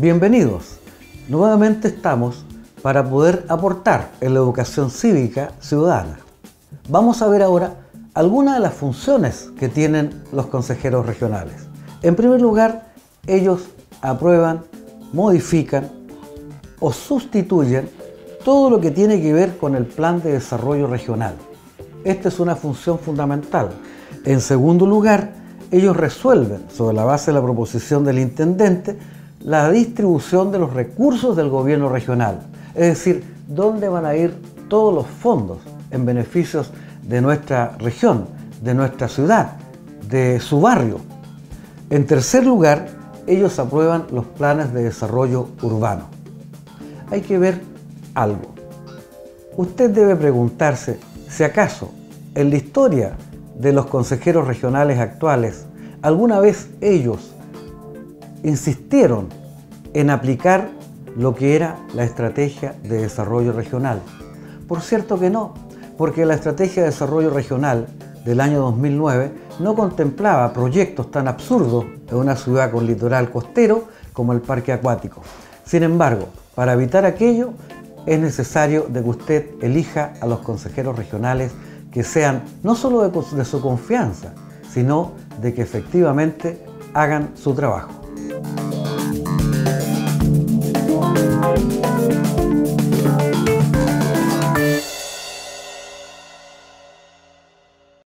Bienvenidos. Nuevamente estamos para poder aportar en la educación cívica ciudadana. Vamos a ver ahora algunas de las funciones que tienen los consejeros regionales. En primer lugar, ellos aprueban, modifican o sustituyen todo lo que tiene que ver con el plan de desarrollo regional. Esta es una función fundamental. En segundo lugar, ellos resuelven, sobre la base de la proposición del intendente, la distribución de los recursos del gobierno regional. Es decir, dónde van a ir todos los fondos en beneficios de nuestra región, de nuestra ciudad, de su barrio. En tercer lugar, ellos aprueban los planes de desarrollo urbano. Hay que ver algo. Usted debe preguntarse si acaso en la historia de los consejeros regionales actuales alguna vez ellos insistieron en aplicar lo que era la estrategia de desarrollo regional. Por cierto que no, porque la estrategia de desarrollo regional del año 2009 no contemplaba proyectos tan absurdos en una ciudad con litoral costero como el parque acuático. Sin embargo, para evitar aquello, es necesario de que usted elija a los consejeros regionales que sean no solo de su confianza, sino de que efectivamente hagan su trabajo.